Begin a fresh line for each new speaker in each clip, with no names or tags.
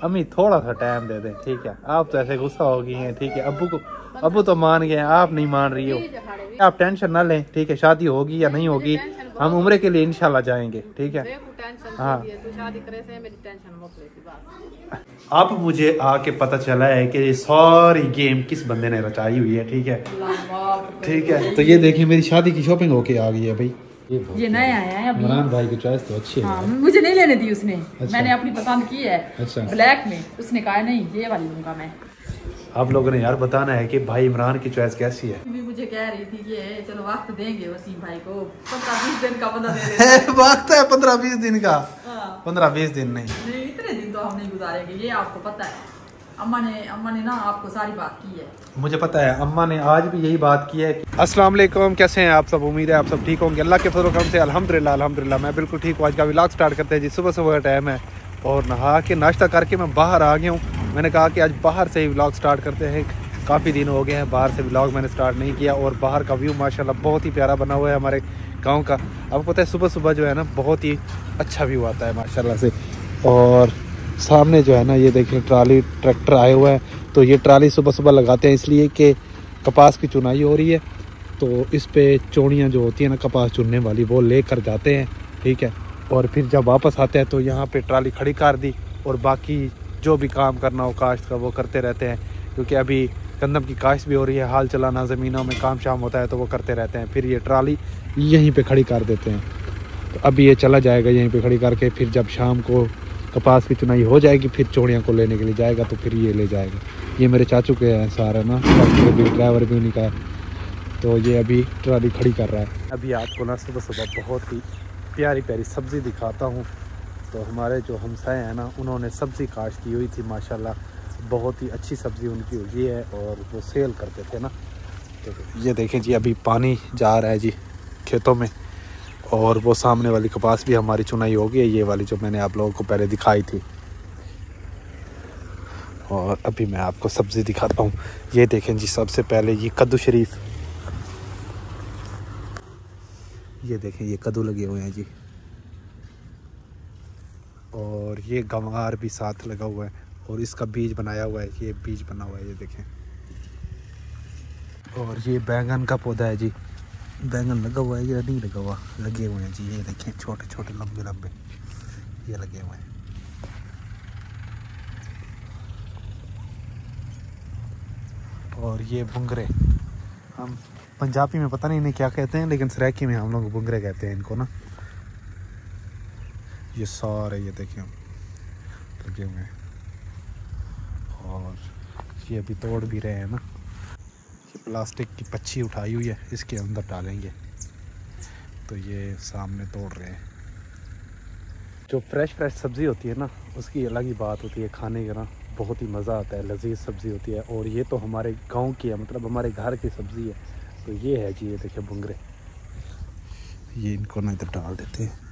अम्मी थोड़ा सा टाइम दे दें, ठीक है। आप तो ऐसे गुस्सा हो गई हैं, ठीक है। अब्बू तो मान गए, आप नहीं मान रही हो। आप टेंशन ना लें, ठीक है। शादी होगी या नहीं होगी, हम उम्र के लिए इंशाल्लाह जाएंगे, ठीक है। हाँ, अब मुझे आके पता चला है कि ये सारी गेम किस बंदे ने रचाई हुई है, ठीक है। ठीक है, तो ये देखिए मेरी शादी की शॉपिंग होके आ गई है भाई।
ये नया आया है अभी।
इमरान भाई की चॉइस तो अच्छी है।
हाँ, मुझे नहीं लेने दी उसने।
अच्छा।
मैंने अपनी पसंद की है।
अच्छा।
ब्लैक में उसने कहा नहीं ये वाली लूंगा मैं।
आप लोगों ने यार बताना है कि भाई इमरान की चॉइस कैसी है।
भी मुझे कह रही थी कि चलो वक्त देंगे वसीम भाई को, 15-20 दिन का बंदा दे देते।
वक्त है 15-20 दिन का। 15-20 दिन नहीं,
इतने दिन तो हम नहीं गुजारेंगे, ये आपको पता है। अम्मा ने ना आपको सारी बात की है।
मुझे पता है, अम्मा ने आज भी यही बात की है। अस्सलाम वालेकुम, कैसे हैं आप सब? उम्मीद है आप सब ठीक होंगे। अल्लाह के फजल करम से अल्हम्दुलिल्लाह मैं बिल्कुल ठीक हूँ। आज का व्लॉग स्टार्ट करते हैं जी। सुबह सुबह का टाइम है और नहा के नाश्ता करके मैं बाहर आ गया हूँ। मैंने कहा कि आज बाहर से ही व्लॉग स्टार्ट करते हैं। काफ़ी दिन हो गए हैं बाहर से व्लॉग मैंने स्टार्ट नहीं किया। और बाहर का व्यू माशाल्लाह बहुत ही प्यारा बना हुआ है हमारे गाँव का। आपको पता है सुबह सुबह जो है ना बहुत ही अच्छा व्यू आता है माशाल्लाह से। और सामने जो है ना ये देखिए ट्राली ट्रैक्टर आए हुए हैं। तो ये ट्राली सुबह सुबह लगाते हैं इसलिए कि कपास की चुनाई हो रही है। तो इस पे चोड़ियाँ जो होती हैं ना कपास चुनने वाली वो लेकर जाते हैं, ठीक है। और फिर जब वापस आते हैं तो यहाँ पे ट्राली खड़ी कर दी और बाकी जो भी काम करना हो काश्त का वो करते रहते हैं। क्योंकि अभी गंदम की काश्त भी हो रही है, हाल चलाना ज़मीनों में काम शाम होता है तो वो करते रहते हैं। फिर ये ट्राली यहीं पर खड़ी कर देते हैं। तो अभी ये चला जाएगा यहीं पर खड़ी करके। फिर जब शाम को कपास की चुनाई हो जाएगी फिर चोड़ियाँ को लेने के लिए जाएगा तो फिर ये ले जाएगा। ये मेरे चाचू के हैं सारा ना, भी ड्राइवर भी उन्हीं का है। तो ये अभी ट्राली खड़ी कर रहा है। अभी आपको ना सुबह सुबह बहुत ही प्यारी प्यारी सब्ज़ी दिखाता हूँ। तो हमारे जो हमसाए हैं ना उन्होंने सब्ज़ी काश्त की हुई थी माशाल्लाह, बहुत ही अच्छी सब्ज़ी उनकी हुई है और वो सेल करते थे ना। तो ये देखें जी अभी पानी जा रहा है जी खेतों में और वो सामने वाली कपास भी हमारी चुनाई हो गई है, ये वाली जो मैंने आप लोगों को पहले दिखाई थी। और अभी मैं आपको सब्ज़ी दिखाता हूँ। ये देखें जी सबसे पहले ये कद्दू शरीफ, ये देखें ये कद्दू लगे हुए हैं जी। और ये गंवार भी साथ लगा हुआ है और इसका बीज बनाया हुआ है, ये बीज बना हुआ है ये देखें। और ये बैंगन का पौधा है जी, बैंगन लगा हुआ है या नहीं लगा हुआ, लगे हुए हैं जी। ये देखें छोटे छोटे लंबे लंबे ये लगे हुए हैं। और ये बुंगरे, हम पंजाबी में पता नहीं इन्हें क्या कहते हैं लेकिन सराइकी में हम लोग बुंगरे कहते हैं इनको ना। ये सारे ये देखें लगे हुए हैं और ये अभी तोड़ भी रहे हैं ना। ये प्लास्टिक की पच्छी उठाई हुई है, इसके अंदर डालेंगे। तो ये सामने तोड़ रहे हैं। जो फ्रेश सब्ज़ी होती है ना उसकी अलग ही बात होती है खाने का ना, बहुत ही मज़ा आता है, लजीज सब्ज़ी होती है। और ये तो हमारे गांव की है, मतलब हमारे घर की सब्ज़ी है। तो ये है जी, ये देखिए बुंगरे, ये इनको ना इधर डाल देते हैं।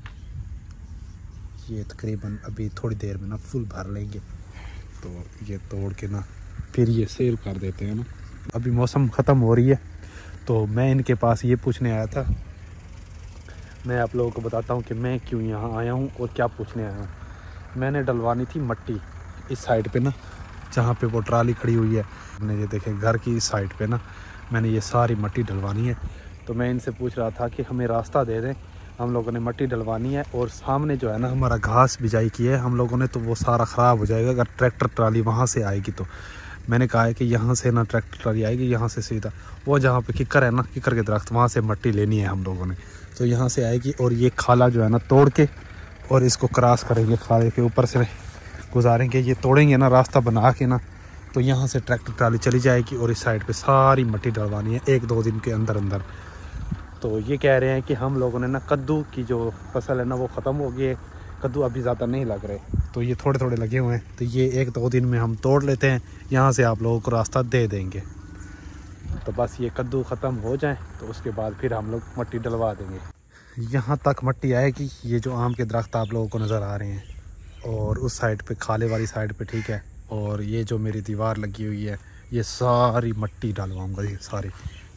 ये तकरीबन अभी थोड़ी देर में ना फुल भर लेंगे तो ये तोड़ के ना फिर ये सेल कर देते हैं ना। अभी मौसम ख़त्म हो रही है तो मैं इनके पास ये पूछने आया था। मैं आप लोगों को बताता हूँ कि मैं क्यों यहाँ आया हूँ और क्या पूछने आया हूँ। मैंने डलवानी थी मट्टी इस साइड पे ना, जहाँ पे वो ट्राली खड़ी हुई है। हमने ये देखें घर की इस साइड पे ना मैंने ये सारी मट्टी डलवानी है। तो मैं इनसे पूछ रहा था कि हमें रास्ता दे दें, हम लोगों ने मट्टी डलवानी है। और सामने जो है ना हमारा घास बिजाई की है हम लोगों ने, तो वो सारा ख़राब हो जाएगा अगर ट्रैक्टर ट्राली वहाँ से आएगी। तो मैंने कहा है कि यहाँ से ना ट्रैक्टर ट्राली आएगी, यहाँ से सीधा वो जहाँ पे किक्कर है ना, किक्कर के दरख्त, वहाँ से मट्टी लेनी है हम लोगों ने। तो यहाँ से आएगी और ये खाला जो है ना तोड़ के और इसको क्रॉस करेंगे, खाले के ऊपर से गुजारेंगे। ये तोड़ेंगे ना रास्ता बना के ना, तो यहाँ से ट्रैक्टर ट्राली चली जाएगी और इस साइड पे सारी मट्टी डलवानी है 1-2 दिन के अंदर अंदर। तो ये कह रहे हैं कि हम लोगों ने ना कद्दू की जो फसल है ना वो ख़त्म हो गई है, कद्दू अभी ज़्यादा नहीं लग रहे, तो ये थोड़े थोड़े लगे हुए हैं। तो ये 1-2 दिन में हम तोड़ लेते हैं, यहाँ से आप लोगों को रास्ता दे देंगे। तो बस ये कद्दू ख़त्म हो जाए तो उसके बाद फिर हम लोग मट्टी डलवा देंगे। यहाँ तक मट्टी आएगी, ये जो आम के दरख्त आप लोगों को नज़र आ रहे हैं और उस साइड पे खाले वाली साइड पे, ठीक है। और ये जो मेरी दीवार लगी हुई है ये सारी मट्टी डालवाऊँगा, ये सारी।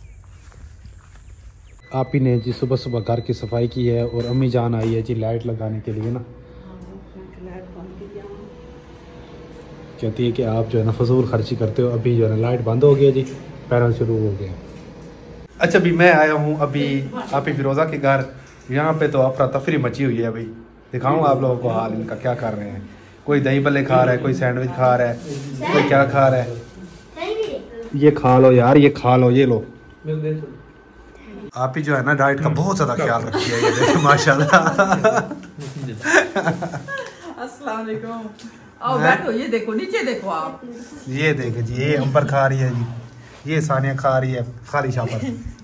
आप ही ने जी सुबह सुबह घर की सफाई की है और अम्मी जान आई है जी लाइट लगाने के लिए ना। कहती है कि आप जो है ना फजूल खर्ची करते हो। अभी जो है ना लाइट बंद हो गया जी, पैरल शुरू हो गया। अच्छा अभी मैं आया हूँ अभी आप ही फिरोज़ा के घर। यहाँ पे तो अफरा तफरी मची हुई है। अभी दिखाऊँ आप लोगों को हाल इनका क्या कर रहे हैं। कोई दही भल्ले खा रहा है, कोई सैंडविच खा रहा है, कोई क्या खा रहा है। ये खा लो यार, ये खा लो, ये लो। आप ही जो है ना डाइट का बहुत ज़्यादा ख्याल रखती है। ये देखो माशाल्लाह।
अस्सलाम वालेकुम। आओ बैठो, ये देखो नीचे देखो आप।
ये देखे जी, ये अंबर खा रही है जी, ये सानिया खा रही है खाली शापर।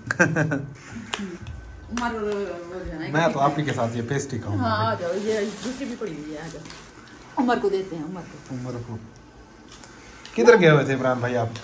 मैं तो आप ही के साथ ये पेस्ट्री खाऊंगा।
हाँ आ जाओ, ये दूसरी भी पड़ी हुई है, आ जाओ। उमर को देते हैं, उमर को।
किधर गए हुए थे इमरान भाई आप?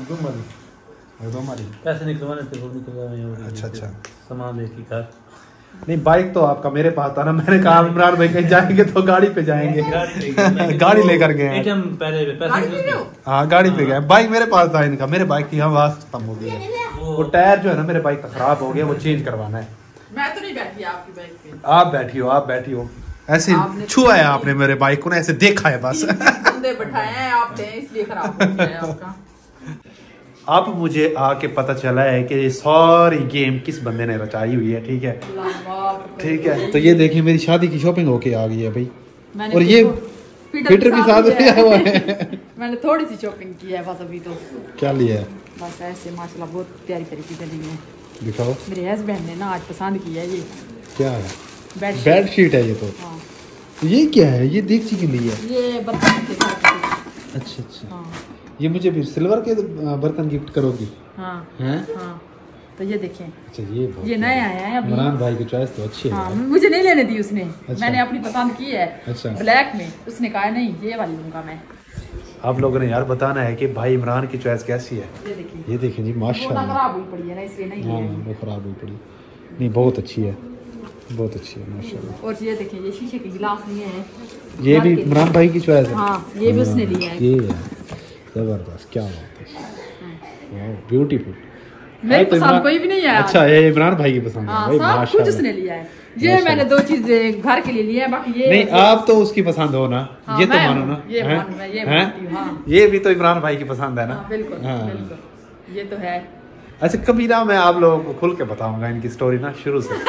पैसे निकलवाने थे, वो निकलवाए।
अच्छा
सामान लेके घर।
नहीं बाइक तो आपका मेरे पास था ना। मैंने कहा इमरान भाई कहीं जाएंगे तो गाड़ी पे जाएंगे। गाड़ी लेकर गए हैं। हाँ गाड़ी पे गए। बाइक मेरे पास था इनका, मेरे बाइक की आवाज खत्म हो गई है। वो टायर जो है ना मेरे बाइक का खराब हो गया, वो चेंज करवाना है।
मैं तो नहीं बैठी आपकी बाइक पे।
आप बैठी हो ऐसे छुआ है आपने मेरे बाइक को ना, ऐसे देखा है बस।
बंदे बैठाए हैं आपने, इसलिए खराब हो गया है आपका।
अब मुझे आके पता चला है कि ये सारी गेम किस बंदे ने रचाई हुई है। ठीक है तो ये देखिए मेरी शादी की शॉपिंग होके आ गई है भाई। और ये फिटर भी साथ लिया हुआ है।
मैंने थोड़ी सी शॉपिंग की है बस अभी तो।
क्या लिया है?
बस ऐसे माशाल्लाह बहुत प्यारी तरीके से ली है।
दिखाओ।
मेरे हस्बैंड ने ना आज पसंद किया है। ये
क्या है? बेडशीट है ये तो।
हाँ।
ये क्या है? ये देख की ली है।
ये बर्तन के साथ।
अच्छा हाँ। ये मुझे फिर सिल्वर के बर्तन गिफ्ट करोगी?
हाँ
हैं?
हाँ तो ये देखें।
अच्छा
ये नया आया है अभी।
इमरान भाई की चॉइस तो अच्छी है।
हाँ, मुझे नहीं लेने दी उसने।
अच्छा।
मैंने अपनी पसंद की है।
अच्छा।
ब्लैक में उसने कहा नहीं ये वाली लूंगा मैं।
आप लोगों ने यार बताना है कि भाई इमरान की चॉइस कैसी है। ये देखिए जी माशाल्लाह।
खराब हुई पड़ी है ना, इसलिए नहीं।
हाँ वो खराब हुई पड़ी नहीं, बहुत अच्छी है, बहुत अच्छी है माशाल्लाह।
और ये देखिए ये शीशे के गिलास लिए हैं।
ये भी इमरान भाई की चॉइस है।
हाँ ये भी उसने लिया है।
ये जबरदस्त, क्या बात है, ब्यूटीफुल।
मेरी पसंद कोई भी नहीं आया।
अच्छा ये इमरान भाई की पसंद है भाई माशाल्लाह।
कुछ उसने लिया है। ये मैंने 2 चीजें घर के लिए लिया है, बाकी ये
नहीं आप तो उसकी पसंद हो ना।
हाँ,
ये तो मानो ना।
ये मानूं मैं, ये मानती हूं। हाँ।
ये भी तो इमरान भाई की पसंद है ना।
बिल्कुल बिल्कुल, ये तो है।
अच्छा कभी ना मैं आप लोगों को खुल के बताऊंगा इनकी स्टोरी ना शुरू से।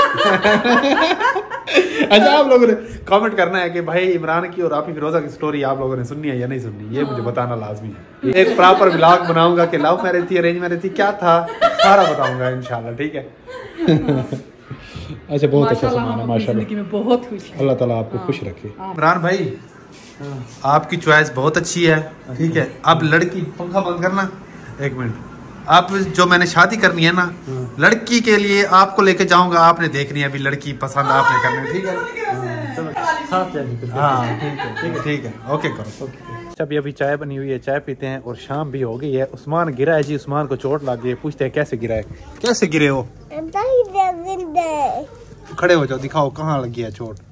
अच्छा आप लोगों ने कमेंट करना है कि भाई इमरान की और आपकी फिरोजा की स्टोरी आप लोगों ने सुननी है या नहीं सुननी, ये मुझे बताना लाजमी है। एक प्रॉपर व्लॉग बनाऊंगा कि लव मैरिज थी अरेंज मैरिज थी क्या था, सारा बताऊंगा इंशाल्लाह। ठीक है। अच्छा बहुत अच्छा सामान है माशाल्लाह,
बहुत खुश है।
अल्लाह ताला आपको खुश रखे। इमरान भाई आपकी चॉइस बहुत अच्छी है। ठीक है अब लड़की, पंखा बंद करना 1 मिनट। आप जो मैंने शादी करनी है ना, लड़की के लिए आपको लेके जाऊंगा, आपने देखनी है अभी लड़की पसंद आपने करनी है। ठीक है हाँ ठीक है ओके करो। अभी चाय बनी हुई है, चाय पीते हैं और शाम भी हो गई है। उस्मान गिरा है जी, उस्मान को चोट लग गई है। पूछते हैं कैसे गिरा है, कैसे गिरे हो? खड़े हो जाओ, दिखाओ कहाँ लगी है चोट।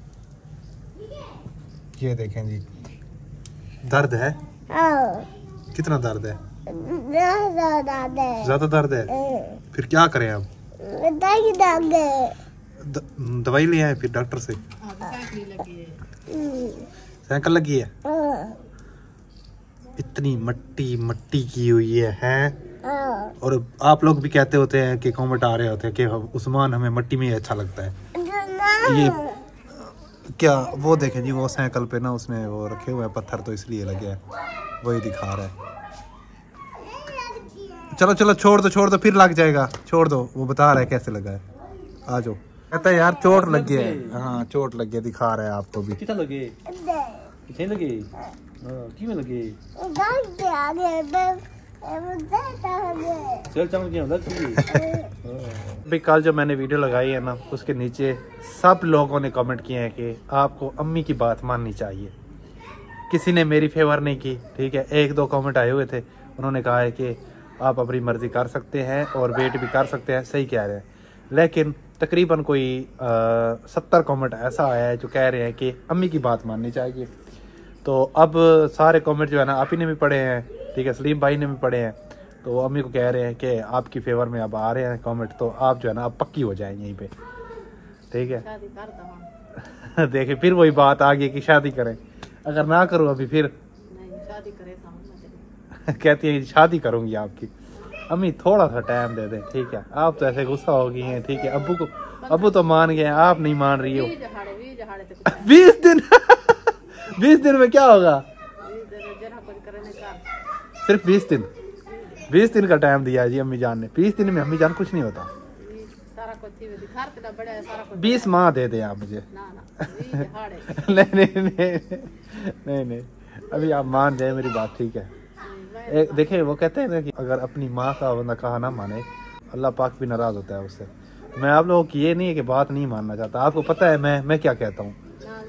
ये देखें जी, दर्द है? कितना दर्द है? ज्यादा दर्द है? फिर क्या करें अब? दवाई ले आए फिर डॉक्टर से? साइकिल लगी है? इतनी मट्टी की हुई है? और आप लोग भी कहते होते हैं कि कमेंट आ रहे होते हैं कि उस्मान हमें मट्टी में ही अच्छा लगता है। ये क्या वो देखें जी, वो साइकिल पे ना उसने वो रखे हुए हैं पत्थर, तो इसलिए लगे हैं, वही दिखा रहा है। चलो छोड़ दो फिर लग जाएगा, छोड़ दो। वो बता रहा है कैसे लगा है। आ जाओ। कहता है यार चोट लगी है। हाँ चोट लगी है, दिखा रहा है आपको भी।
कितना लगे? कितने लगे? किमें लगे?
भाई कल जो मैंने वीडियो लगाई है ना, उसके नीचे सब लोगों ने कमेंट किए हैं कि आपको अम्मी की बात माननी चाहिए। किसी ने मेरी फेवर नहीं की। ठीक है 1-2 कमेंट आए हुए थे, उन्होंने कहा है कि आप अपनी मर्जी कर सकते हैं और वेट भी कर सकते हैं, सही कह रहे हैं। लेकिन तकरीबन कोई 70 कमेंट ऐसा आया है जो कह रहे हैं कि अम्मी की बात माननी चाहिए। तो अब सारे कमेंट जो है ना आप ही ने भी पढ़े हैं। ठीक है सलीम भाई ने भी पढ़े हैं। तो वो अम्मी को कह रहे हैं कि आपकी फेवर में अब आ रहे हैं कमेंट, तो आप जो है ना अब पक्की हो जाए यहीं पे। ठीक है देखिए फिर वही बात आ गई कि शादी करें। अगर ना करूँ अभी फिर
शादी करे सामने
कहती है शादी करूंगी आपकी। अम्मी थोड़ा सा टाइम दे दें, ठीक है? आप तो ऐसे गुस्सा हो गई हैं, ठीक है? अब्बू तो मान गए, आप नहीं मान रही हो। 20 दिन 20 दिन में क्या होगा? सिर्फ 20 दिन 20 दिन का टाइम दिया है जी अम्मी जान ने। 20 दिन में अम्मी जान कुछ नहीं होता। 20 माह दे दे आप मुझे। नहीं अभी आप मान जाए मेरी बात, ठीक है? देखिए वो कहते हैं ना कि अगर अपनी माँ का बंदा कहा ना माने, अल्लाह पाक भी नाराज होता है उससे। मैं आप लोगों की ये नहीं है कि बात नहीं मानना चाहता। आपको पता है मैं क्या कहता हूँ?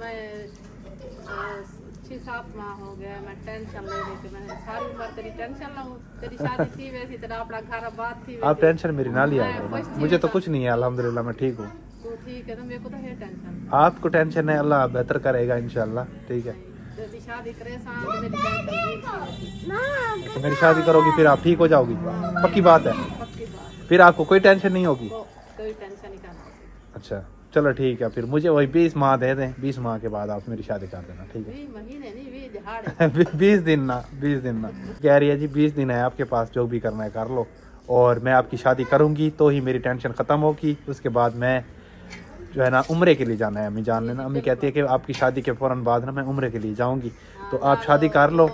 6-7 माह हो गया, मैं टेंशन ले रही थी। मैंने सारी उम्र तेरी टेंशन ना हो, तेरी शादी थी वैसी, तेरा अपना घर बात थी वैसी।
आप टेंशन मेरी ना लिया करो, मुझे तो कुछ नहीं है, अल्हम्दुलिल्लाह मैं ठीक हूँ।
तो ठीक है, तो मेरे को तो है टेंशन।
आपको टेंशन है, अल्लाह बेहतर करेगा इंशाल्लाह, ठीक है?
शादी करे मेरी टेंशन।
तो मेरी शादी करोगी फिर आप ठीक हो जाओगी, पक्की बात है?
पक्की बात।
फिर आपको कोई टेंशन नहीं होगी?
कोई टेंशन नहीं करना।
अच्छा चलो ठीक है, फिर मुझे वही 20 माह दे दें। 20 माह के बाद आप मेरी शादी कर देना, ठीक है?
20 महीने नहीं, 20 दिहाड़े।
20 दिन ना 20 दिन ना कह रही है जी। 20 दिन है आपके पास, जो भी करना है कर लो, और मैं आपकी शादी करूंगी तो ही मेरी टेंशन ख़त्म होगी। उसके बाद मैं जो है ना उम्रे के लिए जाना है, अम्मी जान लेना। अम्मी कहती है कि आपकी शादी के फ़ौरन बाद ना मैं उम्रे के लिए जाऊंगी, तो आप शादी कर लो।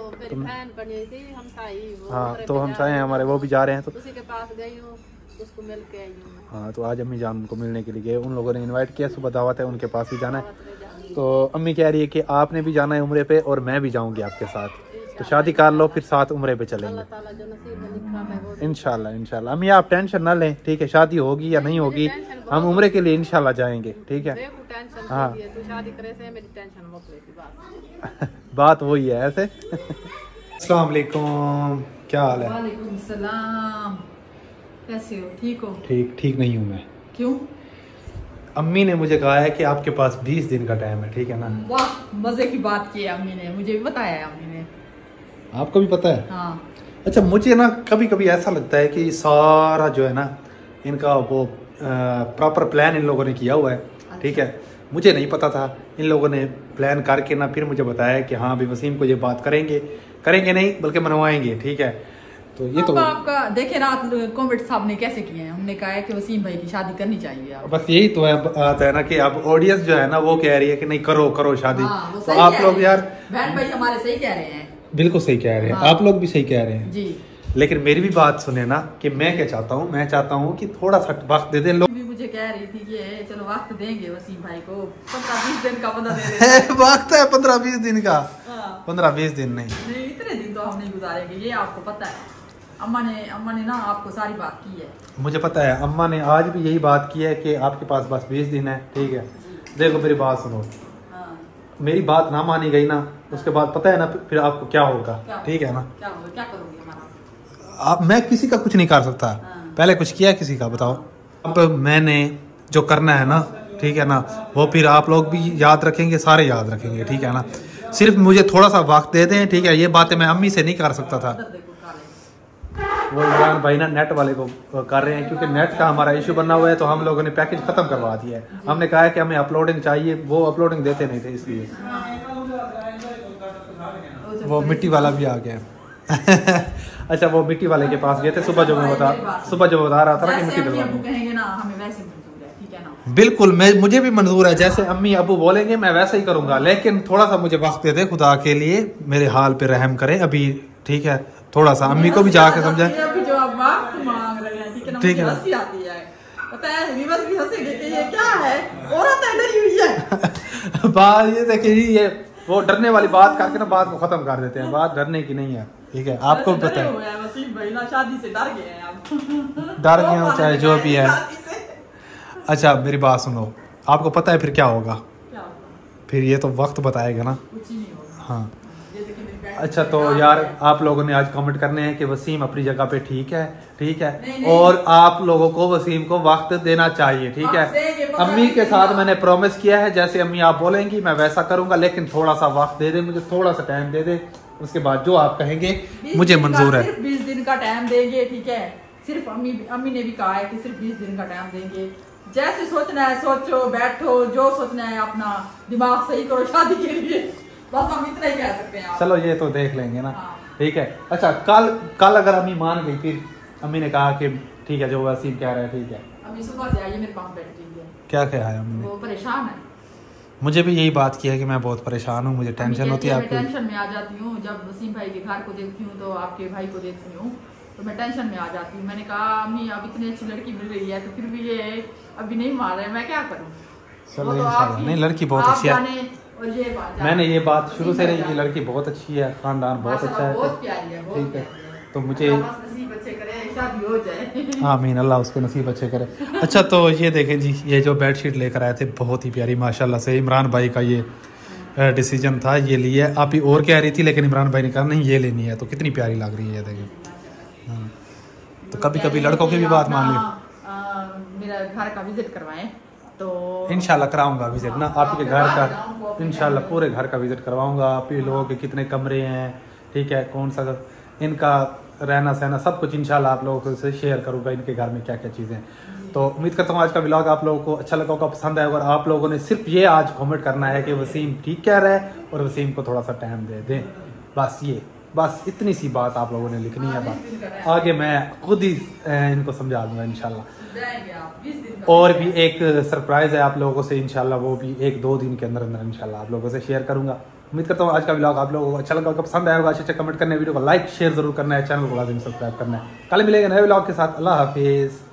हाँ तो हमसाए हैं हमारे, वो भी जा रहे हैं, तो
उसी के पास गई हूँ, उसको मिल के आई हूँ।
हाँ तो आज अम्मी जान उनको मिलने के लिए गए, उन लोगों ने इनवाइट किया, सुबह दावत है, उनके पास भी जाना है। तो अम्मी कह रही है कि आपने भी जाना है उम्रे पे और मैं भी जाऊंगी आपके साथ, तो शादी कर लो फिर साथ उम्रे पे चलेंगे इंशाल्लाह। इंशाल्लाह अम्मी आप टेंशन ना लें, ठीक है? शादी होगी या नहीं होगी, हम उम्रे के लिए इंशाल्लाह जाएंगे, ठीक है? हाँ बात वही है ऐसे। अस्सलाम वालेकुम, क्या हाल है?
वालेकुम सलाम, कैसे हो? ठीक हो?
ठीक नहीं हूँ मैं।
क्यों?
अम्मी ने मुझे कहा है कि आपके पास 20 दिन का टाइम है, ठीक है ना?
वाह मजे की बात की है अम्मी ने, मुझे भी बताया है अम्मी ने।
आपको भी पता है?
हाँ।
अच्छा मुझे ना कभी कभी ऐसा लगता है कि सारा जो है ना इनका वो प्रॉपर प्लान इन लोगों ने किया हुआ है, ठीक है? मुझे नहीं पता था, इन लोगों ने प्लान करके ना फिर मुझे बताया कि हाँ अभी वसीम को ये बात करेंगे नहीं बल्कि मनवाएंगे, ठीक है? तो ये तो
आपका देखे रात कॉमेंट साहब ने कैसे किए हैं, हमने कहा है कि वसीम भाई की शादी करनी चाहिए आप।
बस यही तो है ना कि अब ऑडियंस जो है ना वो कह रही है कि नहीं करो शादी।
हाँ,
तो आप लोग यार
बहन भाई हमारे सही कह रहे हैं,
बिल्कुल सही कह रहे हैं। हाँ। आप लोग भी सही कह रहे हैं
जी।
लेकिन मेरी भी बात सुने ना कि मैं क्या चाहता हूँ। मैं चाहता हूँ कि थोड़ा सा वक्त दे दें लोग।
भी मुझे कह रही थी कि चलो वक्त देंगे वसीम भाई को, 15-20 दिन का बंदा दे दें।
वक्त है 15-20 दिन का।
हाँ।
15-20 दिन नहीं,
इतने दिन तो हम नहीं गुजारेंगे, ये आपको पता है। अम्मा ने ना आपको सारी बात की है।
मुझे पता है, अम्मा ने आज भी यही बात की है कि आपके पास बस 20 दिन है, ठीक है? देखो मेरी बात सुनो। हाँ। मेरी बात ना मानी गई ना, उसके बाद पता है ना फिर आपको क्या होगा, ठीक है ना?
क्या करोगे हमारा?
आप मैं किसी का कुछ नहीं कर सकता। हाँ। पहले कुछ किया किसी का, बताओ? अब मैंने जो करना है ना, ठीक है ना, वो फिर आप लोग भी याद रखेंगे, सारे याद रखेंगे, ठीक है ना? सिर्फ मुझे थोड़ा सा वक्त दे दें, ठीक है? ये बातें मैं अम्मी से नहीं कर सकता था। वो इमरान भाई ना नेट वाले को कर रहे हैं, क्योंकि नेट का हमारा इशू बना हुआ है, तो हम लोगों ने पैकेज खत्म करवा दिया है। हमने कहा है कि हमें अपलोडिंग चाहिए, वो अपलोडिंग देते नहीं थे, इसलिए वो मिट्टी वाला भी आ गया। अच्छा वो मिट्टी वाले के पास गए थे सुबह जो बता रहा था ना कि मिट्टी डलवानी। बिल्कुल मुझे भी मंजूर है, जैसे अम्मी अबू बोलेंगे मैं वैसे ही करूंगा, लेकिन थोड़ा सा मुझे वक्त दे दे, खुदा के लिए मेरे हाल पे रहम करें अभी, ठीक है? थोड़ा सा अम्मी को भी जाके समझाए, ठीक है ना? बात ये देखिए, ये वो डरने वाली बात करके ना बात को खत्म कर देते हैं। बात डरने की नहीं है, ठीक है? आपको भी पता है,
शादी से डर गए
हो चाहे जो भी है। अच्छा मेरी बात सुनो, आपको पता है फिर क्या होगा? फिर ये तो वक्त बताएगा ना। हाँ अच्छा तो यार आप लोगों ने आज कमेंट करने हैं कि वसीम अपनी जगह पे ठीक है, ठीक है? नहीं। और आप लोगों को वसीम को वक्त देना चाहिए, ठीक है? अम्मी के साथ मैंने प्रॉमिस किया है, जैसे अम्मी आप बोलेंगी मैं वैसा करूंगा, लेकिन थोड़ा सा वक्त दे दे मुझे, थोड़ा सा टाइम दे दे, उसके बाद जो आप कहेंगे मुझे मंजूर है।
20 दिन का टाइम देंगे, ठीक है? सिर्फ अम्मी ने भी कहा है कि सिर्फ 20 दिन का टाइम देंगे। जैसे सोचना है सोचो, बैठो, जो सोचना है अपना दिमाग सही करो शादी के लिए। बस हम इतना ही कह सकते हैं।
चलो ये तो देख लेंगे ना।
हाँ।
ठीक है। अच्छा कल अगर अम्मी मान गई, फिर अम्मी ने कहा कि ठीक है जो वसीम कह रहा है ठीक है,
अम्मी सुबह से आई मेरे पास बैठी है।
क्या कहा है अम्मी ने?
वो परेशान है।
मुझे भी यही बात की है कि मैं बहुत परेशान हूँ, मुझे टेंशन होती है
मैं
आपकी।
टेंशन में आ जाती हूँ जब वसीम भाई के घर को देखती हूँ तो आपके भाई को देखती हूँ तो मैं टेंशन में आ जाती हूँ। मैंने कहा अम्मी अब इतनी अच्छी लड़की मिल रही है तो फिर भी ये अभी नहीं मान रहे, मैं क्या करूँ?
चलो इंशाल्लाह। नहीं लड़की बहुत अच्छी है,
और ये
मैंने ये बात शुरू से नहीं की, लड़की बहुत अच्छी है, खानदान बहुत अच्छा है।
बहुत प्यारी है, बहुत
ठीक है।
प्यारी है।
तो मुझे
नसीब अच्छे करे, शादी हो जाए।
आमीन, अल्लाह उसके नसीब अच्छे करे। अच्छा तो ये देखें जी, ये जो बेडशीट लेकर आए थे बहुत ही प्यारी माशाल्लाह से, इमरान भाई का ये डिसीजन था, ये लिए। आप ही और कह रही थी लेकिन इमरान भाई ने कहा नहीं ये लेनी है, तो कितनी प्यारी लग रही है ये देखें। हाँ। तो कभी कभी लड़कों की भी बात मान ली।
मेरा घर का विजिट करवाएं तो
इंशाल्लाह कराऊंगा विजिट ना आपके घर का, इंशाल्लाह पूरे घर का विजिट करवाऊंगा। आप ही लोगों के कितने कमरे हैं, ठीक है, कौन सा इनका रहना सहना सब कुछ इंशाल्लाह आप लोगों से शेयर करूंगा, इनके घर में क्या क्या चीज़ें हैं। तो उम्मीद करता हूँ आज का व्लॉग आप लोगों को अच्छा लगा होगा, पसंद आएगा। और आप लोगों ने सिर्फ ये आज कमेंट करना है कि वसीम ठीक कह रहा है और वसीम को थोड़ा सा टाइम दे दें, बस इतनी सी बात आप लोगों ने लिखनी है। बात आगे मैं खुद ही इनको समझा दूंगा इंशाल्लाह। और भी एक सरप्राइज है आप लोगों से, इंशाल्लाह वो भी 1-2 दिन के अंदर अंदर इंशाल्लाह आप लोगों से शेयर करूंगा। उम्मीद करता हूँ आज का व्लॉग आप लोगों को अच्छा लगा होगा, पसंद आया होगा। अच्छे कमेंट करना है, वीडियो को लाइक शेयर जरूर करना है, चैनल को लाजिम सब्सक्राइब करना है। कल मिलेंगे नए व्लॉग के साथ। अल्लाह हाफिज़।